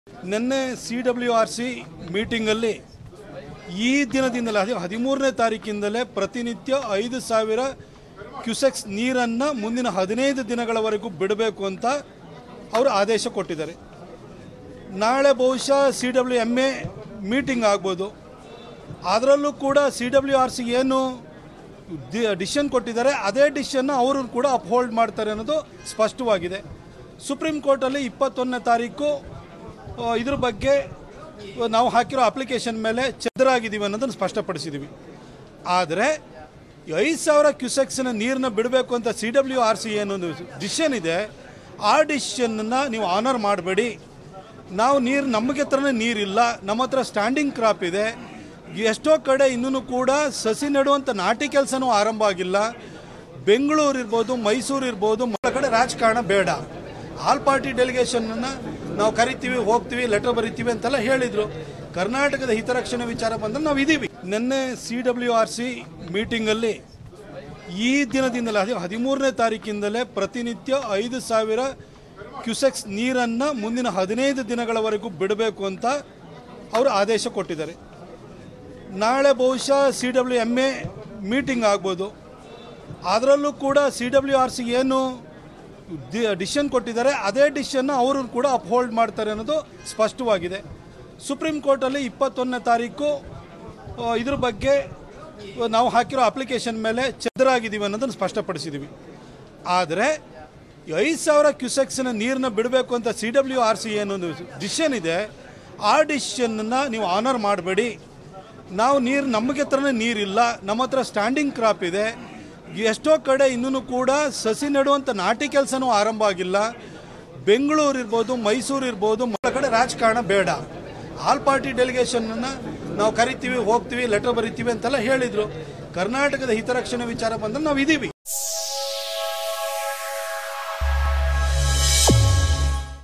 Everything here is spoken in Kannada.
ನಿನ್ನೆ CWRC ಮೀಟಿಂಗಲ್ಲಿ ಈ ದಿನದಿಂದಲೇ 13ನೇ ತಾರೀಕಿನಿಂದಲೇ ಪ್ರತಿನಿತ್ಯ 5000 ಕ್ಯೂಸೆಕ್ಸ್ ನೀರನ್ನು ಮುಂದಿನ 15 ದಿನಗಳವರೆಗೂ ಬಿಡಬೇಕು ಅಂತ ಅವರು ಆದೇಶ ಕೊಟ್ಟಿದ್ದಾರೆ. ನಾಳೆ ಬಹುಶಃ CWMA ಮೀಟಿಂಗ್ ಆಗ್ಬೋದು. ಅದರಲ್ಲೂ ಕೂಡ CWRC ಏನು ಡಿಸಿಷನ್ ಕೊಟ್ಟಿದ್ದಾರೆ ಅದೇ ಡಿಸಿಷನ್ನ ಅವರು ಕೂಡ ಅಪ್ಹೋಲ್ಡ್ ಮಾಡ್ತಾರೆ ಅನ್ನೋದು ಸ್ಪಷ್ಟವಾಗಿದೆ. ಸುಪ್ರೀಂ ಕೋರ್ಟಲ್ಲಿ 21ನೇ ತಾರೀಕು ಇದ್ರ ಬಗ್ಗೆ ನಾವು ಹಾಕಿರೋ ಅಪ್ಲಿಕೇಶನ್ ಮೇಲೆ ಚೆದರಾಗಿದ್ದೀವಿ ಅನ್ನೋದನ್ನು ಸ್ಪಷ್ಟಪಡಿಸಿದ್ದೀವಿ. ಆದರೆ 5000 ಕ್ಯೂಸೆಕ್ಸ್ನ ನೀರನ್ನ ಬಿಡಬೇಕು ಅಂತ CWRC ಏನೊಂದು ಡಿಸಿಷನ್ ಇದೆ, ಆ ಡಿಸಿಷನ್ನ ನೀವು ಆನರ್ ಮಾಡಬೇಡಿ. ನಾವು ನಮಗೆ ಹತ್ರನೇ ನೀರಿಲ್ಲ, ನಮ್ಮ ಹತ್ರ ಸ್ಟ್ಯಾಂಡಿಂಗ್ ಕ್ರಾಪ್ ಇದೆ. ಎಷ್ಟೋ ಕಡೆ ಇನ್ನೂ ಕೂಡ ಸಸಿ ನೆಡುವಂಥ ನಾಟಿ ಕೆಲಸನೂ ಆರಂಭ ಆಗಿಲ್ಲ. ಬೆಂಗಳೂರು ಇರ್ಬೋದು, ಮೈಸೂರು ಇರ್ಬೋದು, ಕಡೆ ರಾಜಕಾರಣ ಬೇಡ. ಆಲ್ ಪಾರ್ಟಿ ಡೆಲಿಗೇಷನನ್ನು ನಾವು ಕರಿತೀವಿ, ಹೋಗ್ತೀವಿ, ಲೆಟರ್ ಬರಿತೀವಿ ಅಂತೆಲ್ಲ ಹೇಳಿದರು. ಕರ್ನಾಟಕದ ಹಿತರಕ್ಷಣೆ ವಿಚಾರ ಬಂದರೆ ನಾವು ಇದ್ದೀವಿ. ನಿನ್ನೆ CWRC ಮೀಟಿಂಗಲ್ಲಿ ಈ ದಿನದಿಂದಲೇ 13ನೇ ತಾರೀಕಿನಿಂದಲೇ ಪ್ರತಿನಿತ್ಯ 5000 ಕ್ಯೂಸೆಕ್ಸ್ ನೀರನ್ನು ಮುಂದಿನ 15 ದಿನಗಳವರೆಗೂ ಬಿಡಬೇಕು ಅಂತ ಅವರು ಆದೇಶ ಕೊಟ್ಟಿದ್ದಾರೆ. ನಾಳೆ ಬಹುಶಃ CWMA ಮೀಟಿಂಗ್ ಆಗ್ಬೋದು. ಅದರಲ್ಲೂ ಕೂಡ CWRC ಏನು ಡಿಸಿಷನ್ ಕೊಟ್ಟಿದ್ದಾರೆ ಅದೇ ಡಿಸಿಷನ್ನ ಅವರು ಕೂಡ ಅಪ್ಹೋಲ್ಡ್ ಮಾಡ್ತಾರೆ ಅನ್ನೋದು ಸ್ಪಷ್ಟವಾಗಿದೆ. ಸುಪ್ರೀಂ ಕೋರ್ಟಲ್ಲಿ 21ನೇ ತಾರೀಕು ಇದ್ರ ಬಗ್ಗೆ ನಾವು ಹಾಕಿರೋ ಅಪ್ಲಿಕೇಶನ್ ಮೇಲೆ ಚೆದರಾಗಿದ್ದೀವಿ ಅನ್ನೋದನ್ನು ಸ್ಪಷ್ಟಪಡಿಸಿದ್ದೀವಿ. ಆದರೆ 5000 ಕ್ಯೂಸೆಕ್ಸ್ನ ನೀರನ್ನ ಬಿಡಬೇಕು ಅಂತ CWRC ಏನೊಂದು ಡಿಸಿಷನ್ ಇದೆ, ಆ ಡಿಸಿಷನ್ನ ನೀವು ಆನರ್ ಮಾಡಬೇಡಿ. ನಾವು ನಮಗೆ ಹತ್ರನೇ ನೀರಿಲ್ಲ, ನಮ್ಮ ಹತ್ರ ಸ್ಟ್ಯಾಂಡಿಂಗ್ ಕ್ರಾಪ್ ಇದೆ. ಎಷ್ಟೋ ಕಡೆ ಇನ್ನೂ ಕೂಡ ಸಸಿ ನೆಡುವಂಥ ನಾಟಿ ಕೆಲಸನೂ ಆರಂಭ ಆಗಿಲ್ಲ. ಬೆಂಗಳೂರು ಇರ್ಬೋದು, ಮೈಸೂರು ಇರ್ಬೋದು, ಕಡೆ ರಾಜಕಾರಣ ಬೇಡ. ಆಲ್ ಪಾರ್ಟಿ ಡೆಲಿಗೇಷನನ್ನು ನಾವು ಕರಿತೀವಿ, ಹೋಗ್ತೀವಿ, ಲೆಟರ್ ಬರಿತೀವಿ ಅಂತೆಲ್ಲ ಹೇಳಿದರು. ಕರ್ನಾಟಕದ ಹಿತರಕ್ಷಣೆ ವಿಚಾರ ಬಂದರೆ ನಾವು ಇದ್ದೀವಿ.